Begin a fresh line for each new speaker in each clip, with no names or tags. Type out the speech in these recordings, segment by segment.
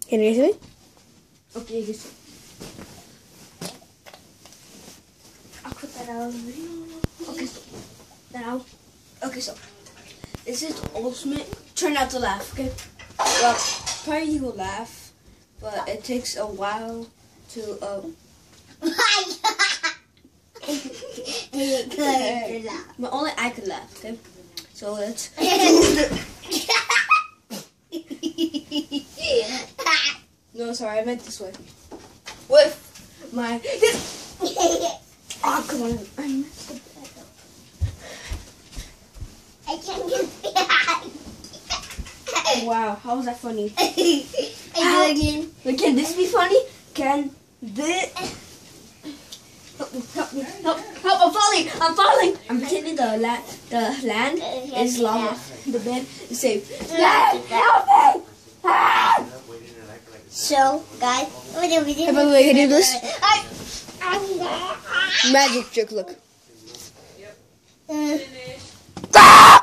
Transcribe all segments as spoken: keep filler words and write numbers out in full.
Can you see me?
Okay, you see. I'll put that out of the video. Okay, so now, okay, so this is ultimate. Try not to laugh, okay? Well, probably you will laugh, but it takes a while to um. But only I could laugh, okay? So let's. No, sorry, I meant this way. With my. Oh, come on. I messed up.
I can't get back.
Wow, how was that funny?
I do again.
But can this be funny? Can this... Help me, help me, help, help, I'm falling, I'm falling! I'm pretending the, la the land is long off the bed to say, Land, help me! Ah!
So, guys, what do we do?
Hey, by the way, can you do this?
I,
Magic trick, look.
uh,
Ah!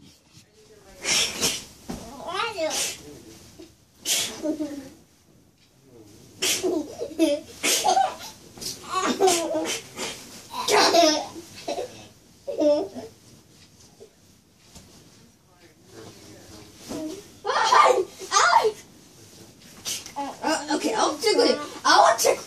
Uh, okay, I'll tickle it. I'll tickle.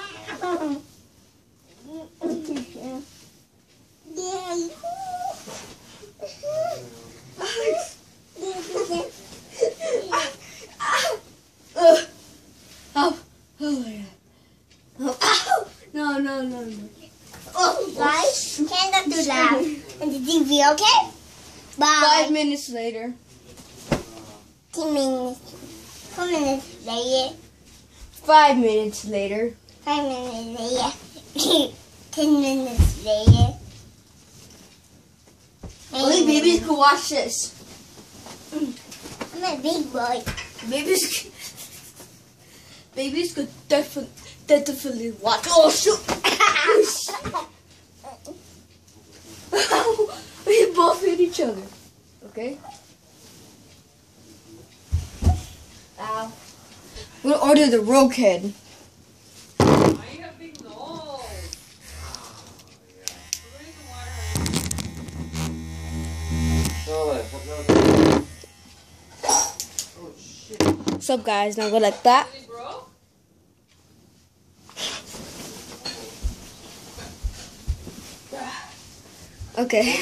Uh, oh, oh my god. Oh, ow. No, no, no, no. Oh,
guys, cannot do that on the T V, okay? Bye.
Five minutes later.
Ten minutes. Four minutes later.
Five minutes later.
Five minutes later. Ten minutes later.
Only babies can watch this.
I'm a big boy.
Babies, babies could definitely, definitely watch. Oh shoot! We both hit each other. Okay. Ow. We'll order the rogue head.
I have big nose.
What's up, guys? Now go like that.
Okay.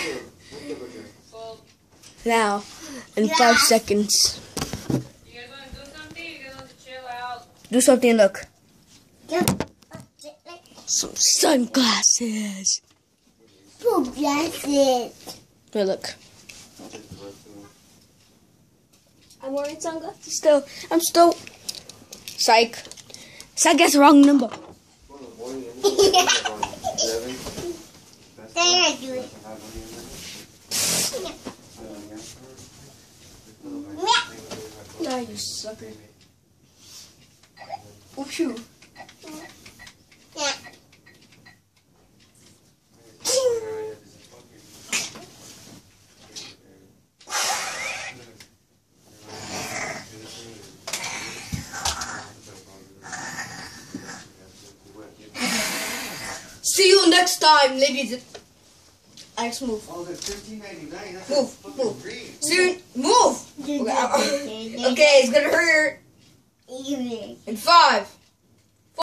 Now, in five seconds.
You guys want to do something? You guys want to chill out?
Do something. Look.
Yeah.
Some sunglasses.
Poop glasses.
Here, look. I'm wearing sunglasses still. I'm still. Psych. Psych, that's the wrong number.
There I do it.
Yeah, you sucker. Oh, shoot.
Yeah.
See you next time, ladies. Alex, move.
Oh, that's fifteen ninety-nine. That's
Move,
fucking
move.
green.
See you, move. Okay, okay, it's gonna hurt. In five.